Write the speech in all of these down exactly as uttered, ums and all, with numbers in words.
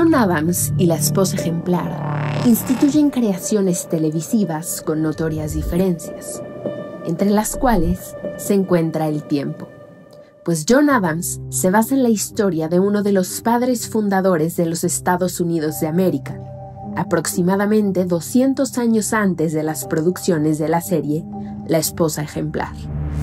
John Adams y La esposa ejemplar instituyen creaciones televisivas con notorias diferencias, entre las cuales se encuentra el tiempo. Pues John Adams se basa en la historia de uno de los padres fundadores de los Estados Unidos de América, aproximadamente doscientos años antes de las producciones de la serie La esposa ejemplar.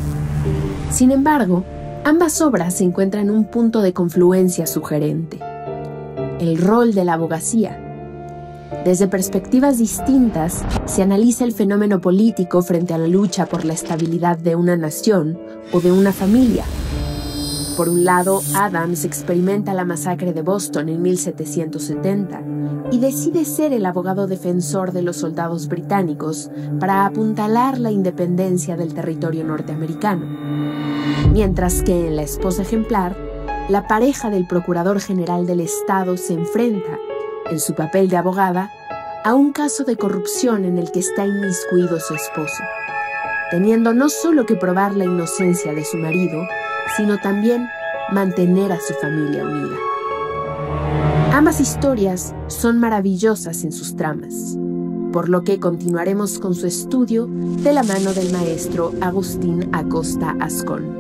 Sin embargo, ambas obras encuentran un punto de confluencia sugerente: el rol de la abogacía. Desde perspectivas distintas, se analiza el fenómeno político frente a la lucha por la estabilidad de una nación o de una familia. Por un lado, Adams experimenta la masacre de Boston en mil setecientos setenta y decide ser el abogado defensor de los soldados británicos para apuntalar la independencia del territorio norteamericano. Mientras que en La esposa ejemplar, la pareja del procurador general del Estado se enfrenta, en su papel de abogada, a un caso de corrupción en el que está inmiscuido su esposo, teniendo no solo que probar la inocencia de su marido, sino también mantener a su familia unida. Ambas historias son maravillosas en sus tramas, por lo que continuaremos con su estudio de la mano del maestro Agustín Acosta Ascón.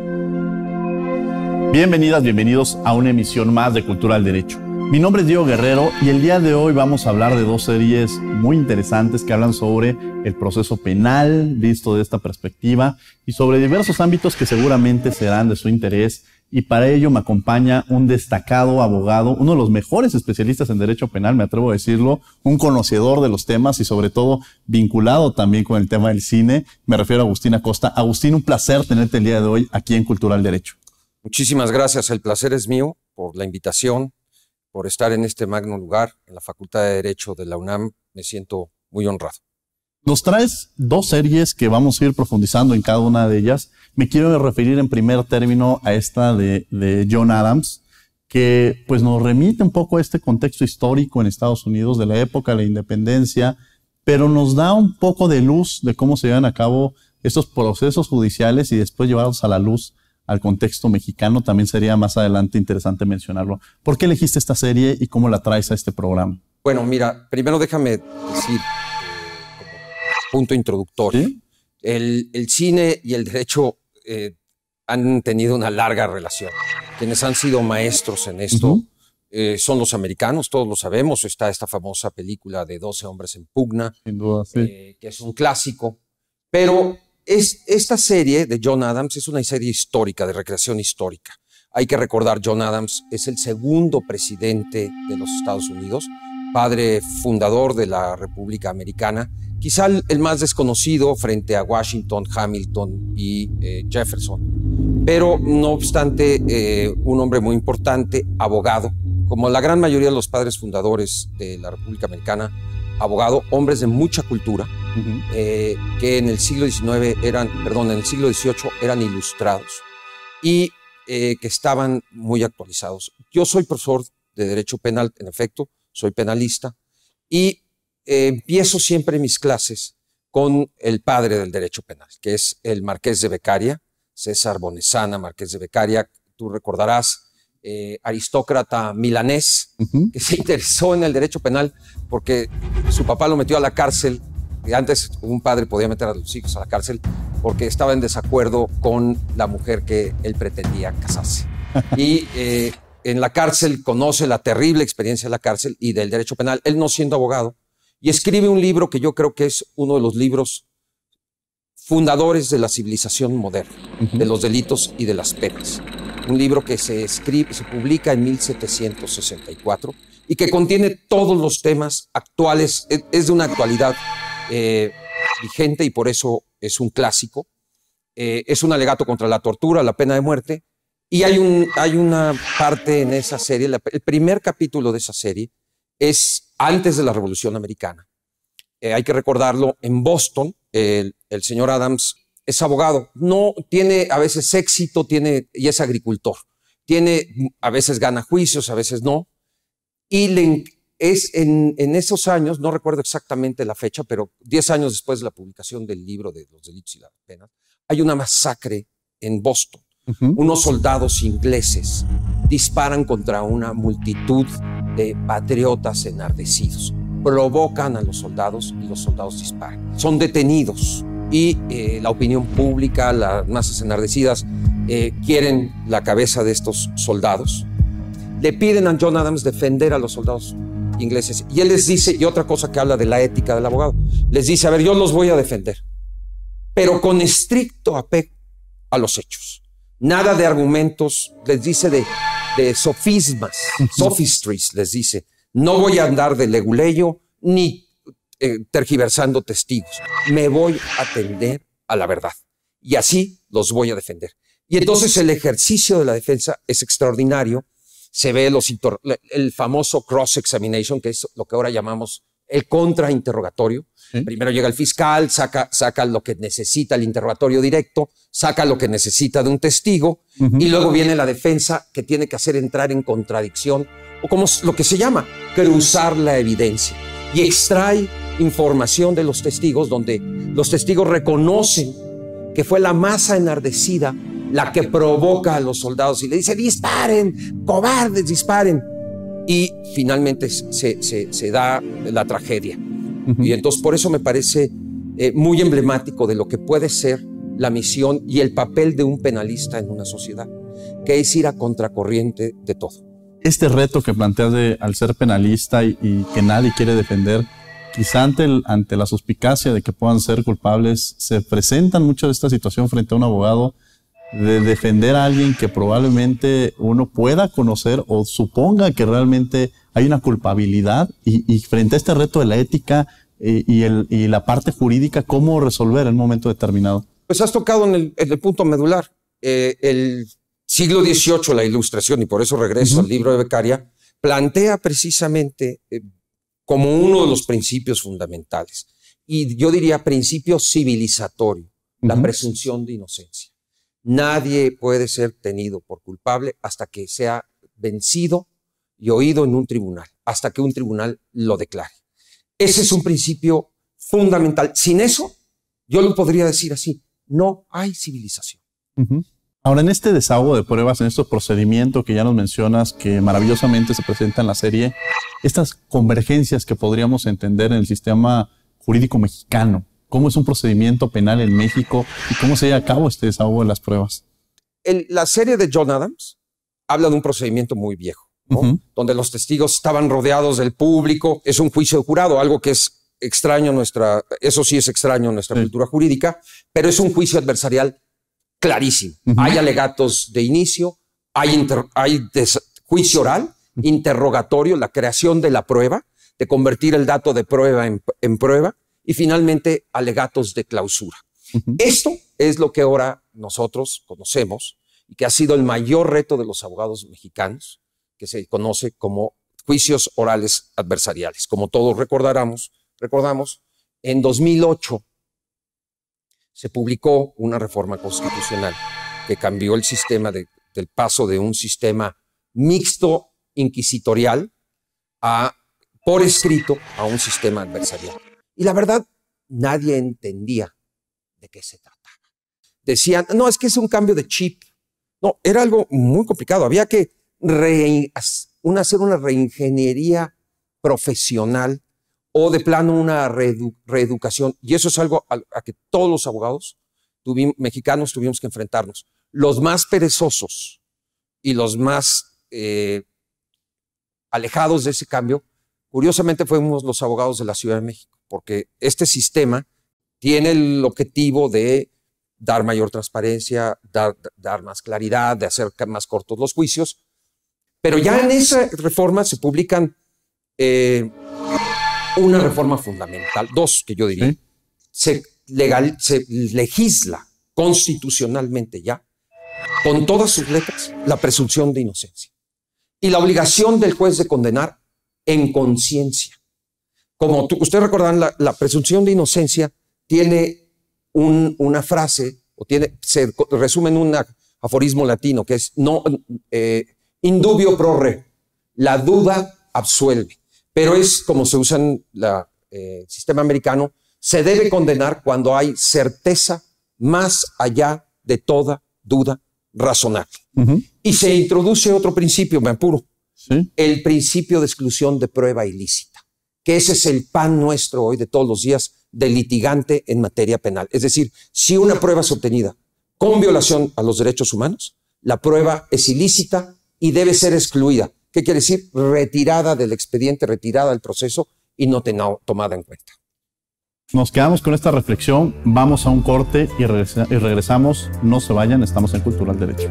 Bienvenidas, bienvenidos a una emisión más de Cultura al Derecho. Mi nombre es Diego Guerrero y el día de hoy vamos a hablar de dos series muy interesantes que hablan sobre el proceso penal visto de esta perspectiva y sobre diversos ámbitos que seguramente serán de su interés, y para ello me acompaña un destacado abogado, uno de los mejores especialistas en derecho penal, me atrevo a decirlo, un conocedor de los temas y sobre todo vinculado también con el tema del cine. Me refiero a Agustín Acosta. Agustín, un placer tenerte el día de hoy aquí en Cultura al Derecho. Muchísimas gracias, el placer es mío por la invitación, por estar en este magno lugar, en la Facultad de Derecho de la UNAM. Me siento muy honrado. Nos traes dos series que vamos a ir profundizando en cada una de ellas. Me quiero referir en primer término a esta de, de John Adams, que pues nos remite un poco a este contexto histórico en Estados Unidos de la época de la independencia, pero nos da un poco de luz de cómo se llevan a cabo estos procesos judiciales y después llevarlos a la luz al contexto mexicano. También sería más adelante interesante mencionarlo. ¿Por qué elegiste esta serie y cómo la traes a este programa? Bueno, mira, primero déjame decir, punto introductorio. ¿Sí? El, el cine y el derecho eh, han tenido una larga relación. Quienes han sido maestros en esto uh-huh. eh, son los americanos, todos lo sabemos. Está esta famosa película de doce hombres en pugna, sin duda, sí. eh, que es un clásico. Pero es, esta serie de John Adams es una serie histórica, de recreación histórica. Hay que recordar, John Adams es el segundo presidente de los Estados Unidos, padre fundador de la República Americana, quizá el más desconocido frente a Washington, Hamilton y eh, Jefferson, pero no obstante eh, un hombre muy importante, abogado, como la gran mayoría de los padres fundadores de la República Americana, abogado, hombres de mucha cultura, uh-huh. eh, que en el siglo diecinueve eran, perdón, en el siglo dieciocho eran ilustrados y eh, que estaban muy actualizados. Yo soy profesor de Derecho Penal, en efecto, soy penalista, y eh, empiezo siempre mis clases con el padre del derecho penal, que es el Marqués de Beccaria, César Bonesana, Marqués de Beccaria. Tú recordarás, eh, aristócrata milanés, uh-huh. que se interesó en el derecho penal porque su papá lo metió a la cárcel, y antes un padre podía meter a los hijos a la cárcel porque estaba en desacuerdo con la mujer que él pretendía casarse. Y eh, en la cárcel conoce la terrible experiencia de la cárcel y del derecho penal, él no siendo abogado, y escribe un libro que yo creo que es uno de los libros fundadores de la civilización moderna, uh-huh. de los delitos y de las penas. Un libro que se escribe, se publica en mil setecientos sesenta y cuatro y que contiene todos los temas actuales, es, es de una actualidad eh, vigente y por eso es un clásico. Eh, es un alegato contra la tortura, la pena de muerte. Y hay, un, hay una parte en esa serie, la, el primer capítulo de esa serie es antes de la Revolución Americana. Eh, hay que recordarlo, en Boston, el, el señor Adams es abogado, no tiene a veces éxito, tiene, y es agricultor. Tiene, a veces gana juicios, a veces no. Y le, es en, en esos años, no recuerdo exactamente la fecha, pero diez años después de la publicación del libro de los delitos y las penas, hay una masacre en Boston. Uh-huh. Unos soldados ingleses disparan contra una multitud de patriotas enardecidos. Provocan a los soldados y los soldados disparan. Son detenidos y eh, la opinión pública, las masas enardecidas, eh, quieren la cabeza de estos soldados. Le piden a John Adams defender a los soldados ingleses. Y él les dice, y otra cosa que habla de la ética del abogado, les dice, a ver, yo los voy a defender, pero con estricto apego a los hechos. Nada de argumentos, les dice de, de sofismas, sophistries, les dice. No voy a andar de leguleyo ni eh, tergiversando testigos. Me voy a atender a la verdad. Y así los voy a defender. Y entonces el ejercicio de la defensa es extraordinario. Se ve los el famoso cross-examination, que es lo que ahora llamamos el contrainterrogatorio. ¿Sí? Primero llega el fiscal, saca, saca lo que necesita el interrogatorio directo, saca lo que necesita de un testigo, uh-huh. y luego viene la defensa, que tiene que hacer entrar en contradicción, o como lo que se llama cruzar la evidencia, y extrae información de los testigos, donde los testigos reconocen que fue la masa enardecida la que provoca a los soldados y le dice, disparen, cobardes, disparen. Y finalmente se, se, se da la tragedia. Uh-huh. Y entonces por eso me parece eh, muy emblemático de lo que puede ser la misión y el papel de un penalista en una sociedad, que es ir a contracorriente de todo. Este reto que planteas de, al ser penalista y, y que nadie quiere defender, quizá ante, el, ante la suspicacia de que puedan ser culpables, se presentan mucho de esta situación frente a un abogado de defender a alguien que probablemente uno pueda conocer o suponga que realmente hay una culpabilidad, y, y frente a este reto de la ética y, y, el, y la parte jurídica, ¿cómo resolver en un momento determinado? Pues has tocado en el, en el punto medular. Eh, el siglo dieciocho, la Ilustración, y por eso regreso uh-huh. al libro de Beccaria, plantea precisamente eh, como uno de los principios fundamentales, y yo diría principio civilizatorio, uh-huh. la presunción de inocencia. Nadie puede ser tenido por culpable hasta que sea vencido y oído en un tribunal, hasta que un tribunal lo declare. Ese es un principio fundamental. Sin eso, yo lo podría decir así, no hay civilización. Uh-huh. Ahora, en este desahogo de pruebas, en estos procedimientos que ya nos mencionas, que maravillosamente se presenta en la serie, estas convergencias que podríamos entender en el sistema jurídico mexicano, ¿cómo es un procedimiento penal en México y cómo se lleva a cabo este desahogo de las pruebas? El, la serie de John Adams habla de un procedimiento muy viejo, ¿no? Uh-huh. Donde los testigos estaban rodeados del público. Es un juicio de jurado, algo que es extraño nuestra, eso sí es extraño en nuestra sí. cultura jurídica, pero es un juicio adversarial clarísimo. Uh-huh. Hay alegatos de inicio, hay, inter, hay des, juicio oral, uh-huh. interrogatorio, la creación de la prueba, de convertir el dato de prueba en, en prueba, y finalmente alegatos de clausura. Uh-huh. Esto es lo que ahora nosotros conocemos y que ha sido el mayor reto de los abogados mexicanos, que se conoce como juicios orales adversariales. Como todos recordaremos, recordamos, en dos mil ocho se publicó una reforma constitucional que cambió el sistema de, del paso de un sistema mixto inquisitorial a, por escrito, a un sistema adversarial. Y la verdad, nadie entendía de qué se trataba. Decían, no, es que es un cambio de chip. No, era algo muy complicado. Había que re, una, hacer una reingeniería profesional o de plano una reedu, reeducación. Y eso es algo a, a que todos los abogados tuvimos, mexicanos tuvimos que enfrentarnos. Los más perezosos y los más eh, alejados de ese cambio, curiosamente fuimos los abogados de la Ciudad de México, porque este sistema tiene el objetivo de dar mayor transparencia, dar, dar más claridad, de hacer más cortos los juicios. Pero ya en esa reforma se publican eh, una reforma fundamental, dos que yo diría. ¿Sí? Se, legal, se legisla constitucionalmente ya, con todas sus letras, la presunción de inocencia y la obligación del juez de condenar en conciencia. Como tú, ustedes recordarán, la, la presunción de inocencia tiene un, una frase, o tiene, se resume en un aforismo latino, que es no, eh, indubio pro re, la duda absuelve. Pero es como se usa en el eh, sistema americano, se debe condenar cuando hay certeza más allá de toda duda razonable. Uh-huh. Y se introduce otro principio, me apuro, Sí. El principio de exclusión de prueba ilícita, que ese es el pan nuestro hoy de todos los días del litigante en materia penal. Es decir, si una prueba es obtenida con violación a los derechos humanos, la prueba es ilícita y debe ser excluida. ¿Qué quiere decir? Retirada del expediente, retirada del proceso y no tomada en cuenta. Nos quedamos con esta reflexión, vamos a un corte y, regresa y regresamos. No se vayan, estamos en Cultural Derecho.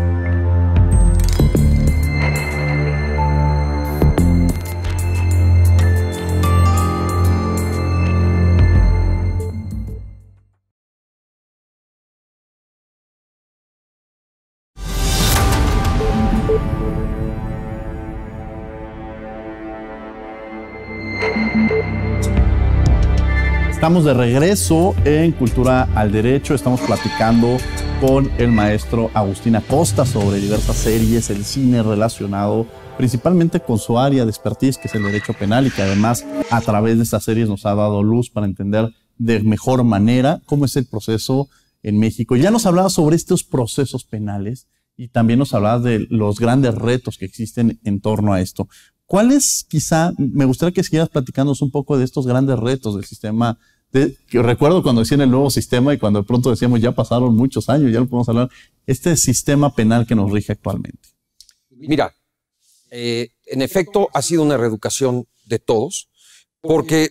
Estamos de regreso en Cultura al Derecho. Estamos platicando con el maestro Agustín Acosta sobre diversas series, el cine relacionado principalmente con su área de expertise, que es el derecho penal, y que además a través de estas series nos ha dado luz para entender de mejor manera cómo es el proceso en México. Ya nos hablaba sobre estos procesos penales y también nos hablaba de los grandes retos que existen en torno a esto. ¿Cuáles, quizá, me gustaría que siguieras platicándonos un poco de estos grandes retos del sistema? De, que recuerdo cuando decían el nuevo sistema y cuando de pronto decíamos ya pasaron muchos años, ya lo podemos hablar, este sistema penal que nos rige actualmente. Mira, eh, en efecto ha sido una reeducación de todos, porque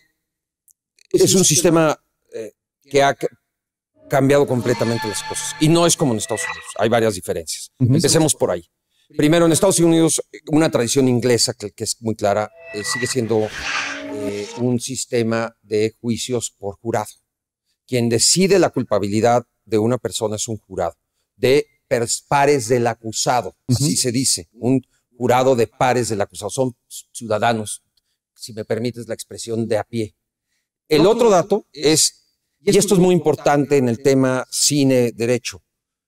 es un sistema eh, que ha cambiado completamente las cosas. Y no es como en Estados Unidos, hay varias diferencias. Uh-huh. Empecemos por ahí. Primero, en Estados Unidos, una tradición inglesa que, que es muy clara, eh, sigue siendo eh, un sistema de juicios por jurado. Quien decide la culpabilidad de una persona es un jurado, de pares del acusado, uh-huh. Así se dice, un jurado de pares del acusado. Son ciudadanos, si me permites la expresión, de a pie. El otro dato es, y esto es muy importante en el tema cine-derecho,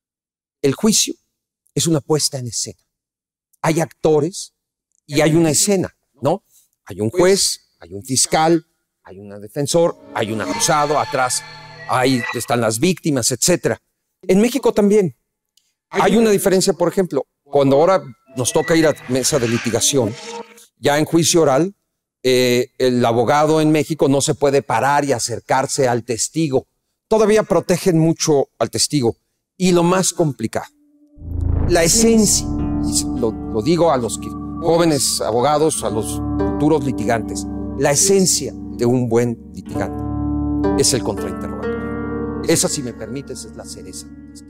el juicio es una puesta en escena. Hay actores y hay una escena, ¿no? Hay un juez, hay un fiscal, hay un defensor, hay un acusado, atrás ahí están las víctimas, etcétera. En México también hay una diferencia, por ejemplo, cuando ahora nos toca ir a mesa de litigación, ya en juicio oral, eh, el abogado en México no se puede parar y acercarse al testigo. Todavía protegen mucho al testigo. Y lo más complicado, la esencia, lo, lo digo a los que, jóvenes abogados, a los futuros litigantes, la esencia de un buen litigante es el contrainterrogatorio. Esa, si me permites, es la cereza.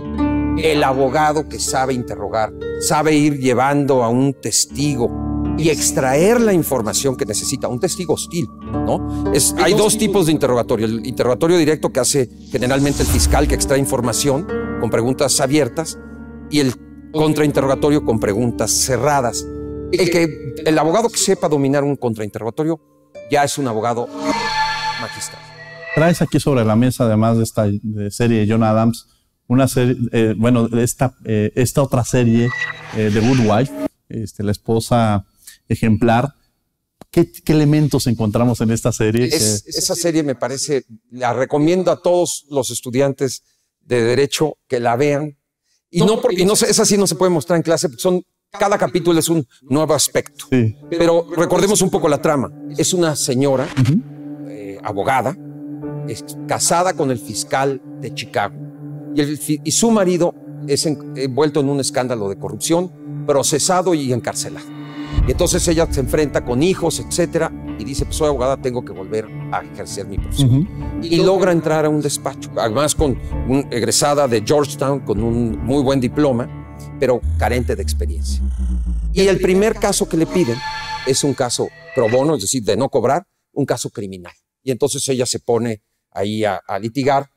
El abogado que sabe interrogar, sabe ir llevando a un testigo y extraer la información que necesita, un testigo hostil, ¿no? Es, hay dos tipos de interrogatorio. El interrogatorio directo que hace generalmente el fiscal, que extrae información con preguntas abiertas, y el contrainterrogatorio con preguntas cerradas. El, que, el abogado que sepa dominar un contrainterrogatorio ya es un abogado magistral. Traes aquí sobre la mesa, además de esta de serie de John Adams, una serie, eh, bueno, esta, eh, esta otra serie, eh, The Good Wife, este, la esposa ejemplar. ¿Qué, qué elementos encontramos en esta serie? Es, que... Esa serie me parece, la recomiendo a todos los estudiantes de Derecho que la vean. Y no, porque, y no esa sí no se puede mostrar en clase, son, cada capítulo es un nuevo aspecto. Sí. Pero recordemos un poco la trama. Es una señora, uh-huh. eh, abogada, es casada con el fiscal de Chicago. Y, el, y su marido es en, envuelto en un escándalo de corrupción, procesado y encarcelado. Y entonces ella se enfrenta con hijos, etcétera, y dice, pues soy abogada, tengo que volver a ejercer mi profesión. Uh-huh. Y logra entrar a un despacho, además con un egresada de Georgetown, con un muy buen diploma, pero carente de experiencia. Y el primer caso que le piden es un caso pro bono, es decir, de no cobrar, un caso criminal. Y entonces ella se pone ahí a, a litigar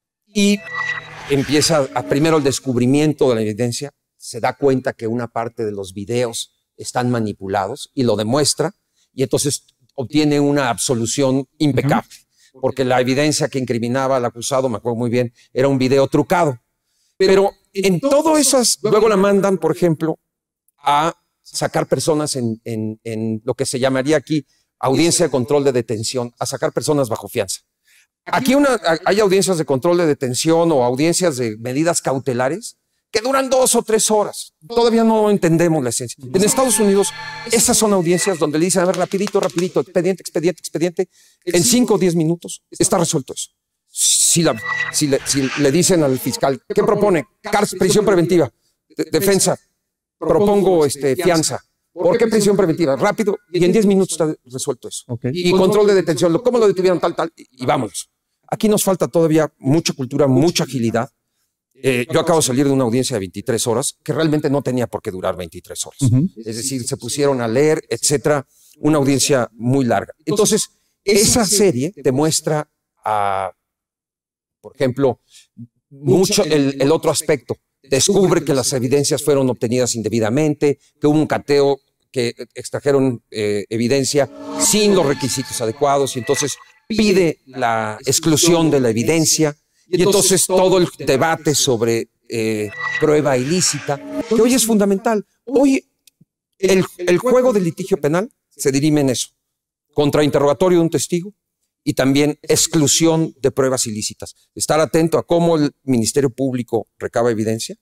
y empieza a, primero el descubrimiento de la evidencia, se da cuenta que una parte de los videos están manipulados y lo demuestra, y entonces obtiene una absolución impecable, uh-huh. porque la evidencia que incriminaba al acusado, me acuerdo muy bien, era un video trucado. Pero en todo esas, luego la mandan, por ejemplo, a sacar personas en, en, en lo que se llamaría aquí audiencia de control de detención, a sacar personas bajo fianza. Aquí una, hay audiencias de control de detención o audiencias de medidas cautelares que duran dos o tres horas. Todavía no entendemos la esencia. En Estados Unidos, esas son audiencias donde le dicen, a ver, rapidito, rapidito, expediente, expediente, expediente. En cinco o diez minutos está resuelto eso. Si, la, si, le, si le dicen al fiscal, ¿qué propone? Cárcel, prisión preventiva, de, defensa, propongo este, fianza. ¿Por qué prisión preventiva? Rápido, y en diez minutos está resuelto eso. Okay. Y control de detención, ¿cómo lo detuvieron? Tal, tal, y, y vámonos. Aquí nos falta todavía mucha cultura, mucha agilidad. Eh, yo acabo de salir de una audiencia de veintitrés horas, que realmente no tenía por qué durar veintitrés horas. Uh-huh. Es decir, se pusieron a leer, etcétera, una audiencia muy larga. Entonces, esa serie te muestra, a, por ejemplo, mucho el, el otro aspecto. Descubre que las evidencias fueron obtenidas indebidamente, que hubo un cateo, que extrajeron eh, evidencia sin los requisitos adecuados, y entonces pide la exclusión de la evidencia. Y entonces todo el debate sobre eh, prueba ilícita, que hoy es fundamental. Hoy el, el juego del litigio penal se dirime en eso. Contrainterrogatorio de un testigo y también exclusión de pruebas ilícitas. Estar atento a cómo el Ministerio Público recaba evidencia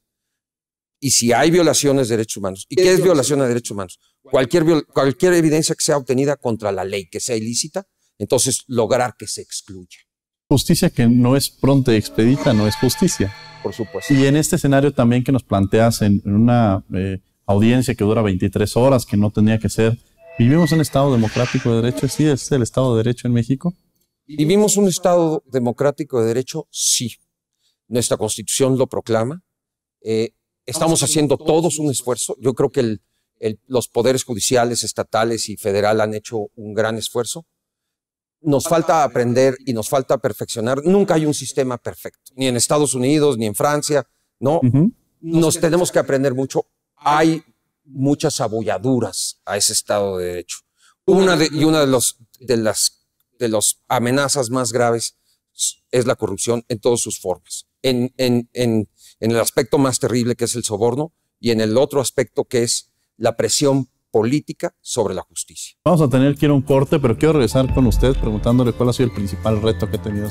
y si hay violaciones de derechos humanos. ¿Y qué es violación de derechos humanos? Cualquier, cualquier evidencia que sea obtenida contra la ley, que sea ilícita, entonces lograr que se excluya. Justicia que no es pronta y expedita, no es justicia. Por supuesto. Y en este escenario también que nos planteas en, en una eh, audiencia que dura veintitrés horas, que no tenía que ser, ¿vivimos en un Estado democrático de derecho? ¿Sí es el Estado de Derecho en México? ¿Vivimos un Estado democrático de derecho? Sí. Nuestra Constitución lo proclama. Eh, estamos haciendo todos un esfuerzo. Yo creo que el, el, los poderes judiciales, estatales y federal han hecho un gran esfuerzo. Nos falta aprender y nos falta perfeccionar. Nunca hay un sistema perfecto, ni en Estados Unidos, ni en Francia, ¿no? Uh-huh. Nos tenemos que aprender mucho. Hay muchas abolladuras a ese Estado de Derecho. Una de, y una de, los, de las de las amenazas más graves es la corrupción en todas sus formas. En, en, en, en el aspecto más terrible, que es el soborno, y en el otro aspecto, que es la presión política sobre la justicia. Vamos a tener que ir a un corte, pero quiero regresar con usted preguntándole cuál ha sido el principal reto que ha tenido.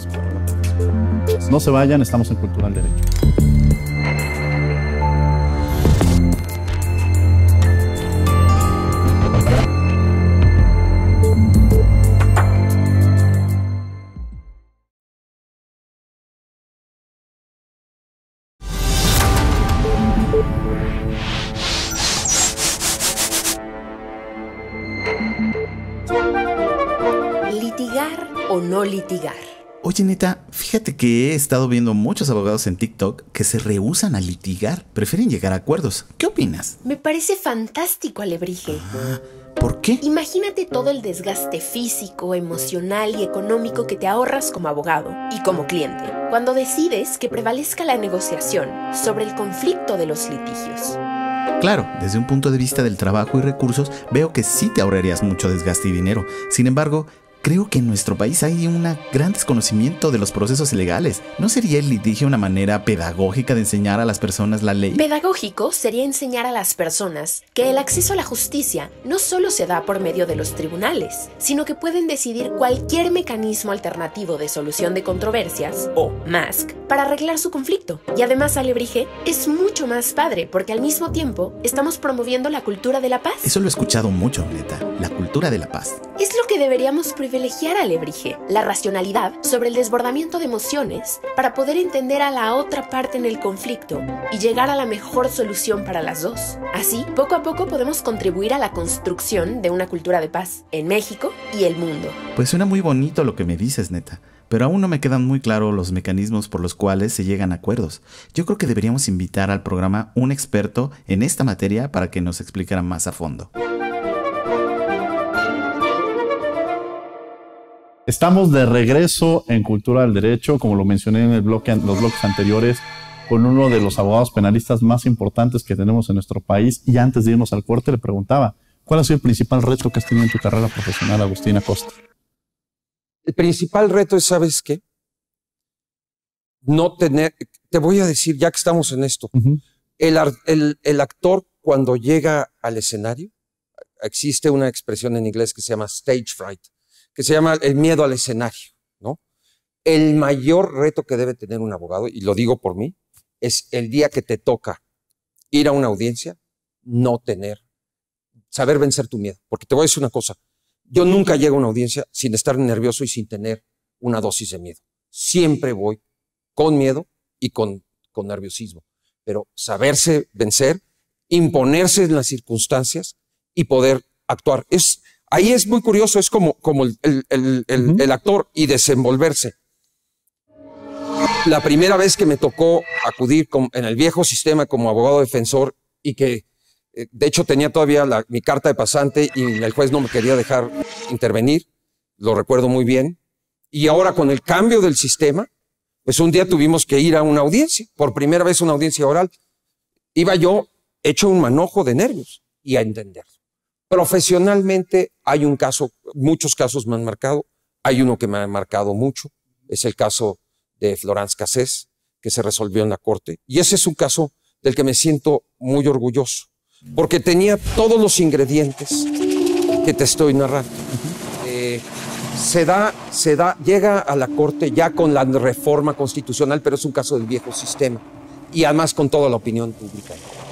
No se vayan, estamos en Cultural Derecho. ¿Litigar o no litigar? Oye, neta, fíjate que he estado viendo muchos abogados en TikTok que se rehúsan a litigar, prefieren llegar a acuerdos. ¿Qué opinas? Me parece fantástico, Alebrije. Ah, ¿por qué? Imagínate todo el desgaste físico, emocional y económico que te ahorras como abogado y como cliente cuando decides que prevalezca la negociación sobre el conflicto de los litigios. Claro, desde un punto de vista del trabajo y recursos, veo que sí te ahorrarías mucho desgaste y dinero. Sin embargo, creo que en nuestro país hay un gran desconocimiento de los procesos legales. ¿No sería el litigio una manera pedagógica de enseñar a las personas la ley? Pedagógico sería enseñar a las personas que el acceso a la justicia no solo se da por medio de los tribunales, sino que pueden decidir cualquier mecanismo alternativo de solución de controversias, o M A S C, para arreglar su conflicto. Y además, Alebrije, es mucho más padre porque al mismo tiempo estamos promoviendo la cultura de la paz. Eso lo he escuchado mucho, neta, la cultura de la paz. Es lo que deberíamos privilegiar, Alebrije, la racionalidad sobre el desbordamiento de emociones para poder entender a la otra parte en el conflicto y llegar a la mejor solución para las dos. Así, poco a poco podemos contribuir a la construcción de una cultura de paz en México y el mundo. Pues suena muy bonito lo que me dices, neta, pero aún no me quedan muy claros los mecanismos por los cuales se llegan a acuerdos. Yo creo que deberíamos invitar al programa un experto en esta materia para que nos explicara más a fondo. Estamos de regreso en Cultura del Derecho, como lo mencioné en el bloque, los bloques anteriores, con uno de los abogados penalistas más importantes que tenemos en nuestro país. Y antes de irnos al corte, le preguntaba, ¿cuál ha sido el principal reto que has tenido en tu carrera profesional, Agustín Acosta? El principal reto es, ¿sabes qué? No tener, te voy a decir, ya que estamos en esto, uh-huh. el, el, el actor cuando llega al escenario, existe una expresión en inglés que se llama stage fright, que se llama el miedo al escenario, ¿no? El mayor reto que debe tener un abogado, y lo digo por mí, es el día que te toca ir a una audiencia, no tener, saber vencer tu miedo. Porque te voy a decir una cosa, yo nunca llego a una audiencia sin estar nervioso y sin tener una dosis de miedo. Siempre voy con miedo y con, con nerviosismo. Pero saberse vencer, imponerse en las circunstancias y poder actuar. Es, ahí es muy curioso, es como, como el, el, el, el, uh-huh. el actor y desenvolverse. La primera vez que me tocó acudir con, en el viejo sistema como abogado defensor y que eh, de hecho tenía todavía la, mi carta de pasante y el juez no me quería dejar intervenir, lo recuerdo muy bien. Y ahora con el cambio del sistema, pues un día tuvimos que ir a una audiencia, por primera vez una audiencia oral. Iba yo hecho un manojo de nervios y a entenderlo. Profesionalmente hay un caso, muchos casos me han marcado, hay uno que me ha marcado mucho, es el caso de Florence Cassés, que se resolvió en la corte. Y ese es un caso del que me siento muy orgulloso, porque tenía todos los ingredientes que te estoy narrando. Eh, se da, se da, llega a la corte ya con la reforma constitucional, pero es un caso del viejo sistema. Y además con toda la opinión pública.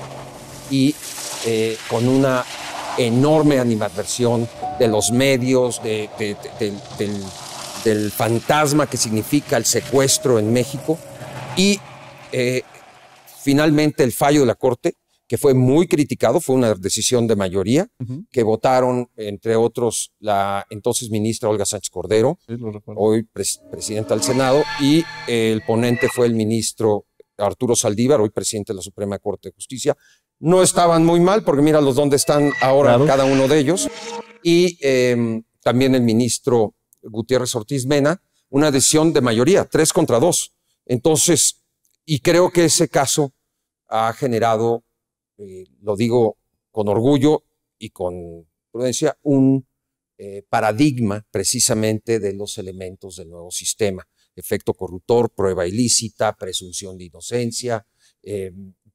Y eh, con una enorme animadversión de los medios, de, de, de, de, del, del fantasma que significa el secuestro en México. Y eh, finalmente el fallo de la Corte, que fue muy criticado, fue una decisión de mayoría, uh-huh. que votaron, entre otros, la entonces ministra Olga Sánchez Cordero, sí, hoy pres presidenta del Senado, y eh, el ponente fue el ministro Arturo Saldívar, hoy presidente de la Suprema Corte de Justicia. No estaban muy mal, porque míralos dónde están ahora claro. cada uno de ellos. Y eh, también el ministro Gutiérrez Ortiz Mena, una decisión de mayoría, tres contra dos. Entonces, y creo que ese caso ha generado, eh, lo digo con orgullo y con prudencia, un eh, paradigma precisamente de los elementos del nuevo sistema. Efecto corruptor, prueba ilícita, presunción de inocencia, eh,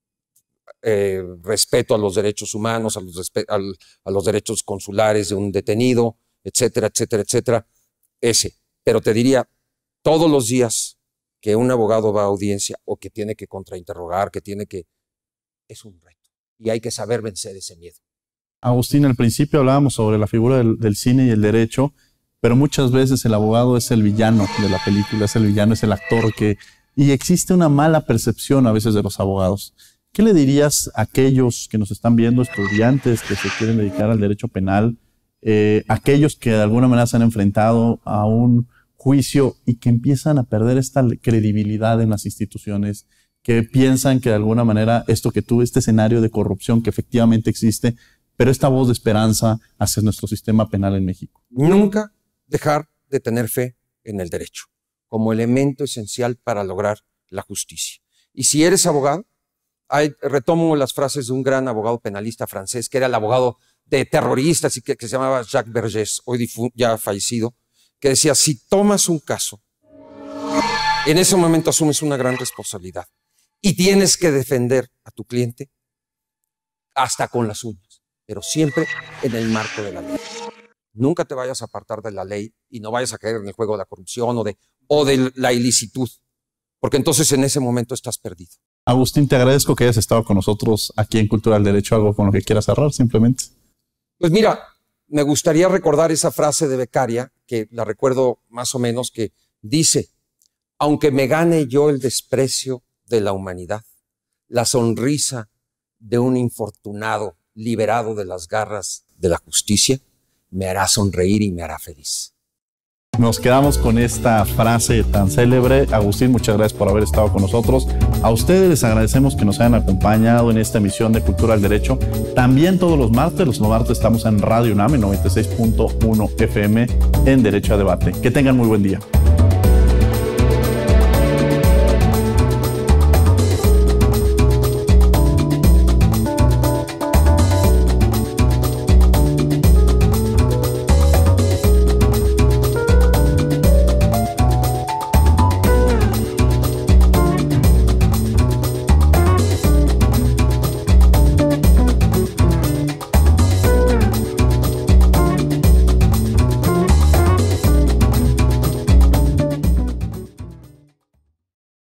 eh, respeto a los derechos humanos, a los, al, a los derechos consulares de un detenido, etcétera, etcétera, etcétera. Ese. Pero te diría, todos los días que un abogado va a audiencia o que tiene que contrainterrogar, que tiene que... es un reto. Y hay que saber vencer ese miedo. Agustín, al principio hablábamos sobre la figura del, del cine y el derecho, pero muchas veces el abogado es el villano de la película, es el villano, es el actor que... Y existe una mala percepción a veces de los abogados. ¿Qué le dirías a aquellos que nos están viendo, estudiantes que se quieren dedicar al derecho penal, eh, aquellos que de alguna manera se han enfrentado a un juicio y que empiezan a perder esta credibilidad en las instituciones, que piensan que de alguna manera esto que tú, este escenario de corrupción que efectivamente existe, pero esta voz de esperanza hacia nuestro sistema penal en México? Nunca dejar de tener fe en el derecho como elemento esencial para lograr la justicia. Y si eres abogado, hay, retomo las frases de un gran abogado penalista francés, que era el abogado de terroristas y que, que se llamaba Jacques Vergès, hoy ya fallecido, que decía, si tomas un caso, en ese momento asumes una gran responsabilidad y tienes que defender a tu cliente hasta con las uñas, pero siempre en el marco de la ley. Nunca te vayas a apartar de la ley y no vayas a caer en el juego de la corrupción o de, o de la ilicitud, porque entonces en ese momento estás perdido. Agustín, te agradezco que hayas estado con nosotros aquí en Cultura del Derecho. ¿Algo con lo que quieras cerrar simplemente? Pues mira, me gustaría recordar esa frase de Beccaria, que la recuerdo más o menos, que dice, aunque me gane yo el desprecio de la humanidad, la sonrisa de un infortunado liberado de las garras de la justicia, me hará sonreír y me hará feliz. Nos quedamos con esta frase tan célebre. Agustín, muchas gracias por haber estado con nosotros. A ustedes les agradecemos que nos hayan acompañado en esta emisión de Cultura del Derecho. También todos los martes, los martes estamos en Radio UNAM en noventa y seis punto uno F M en Derecho a Debate. Que tengan muy buen día.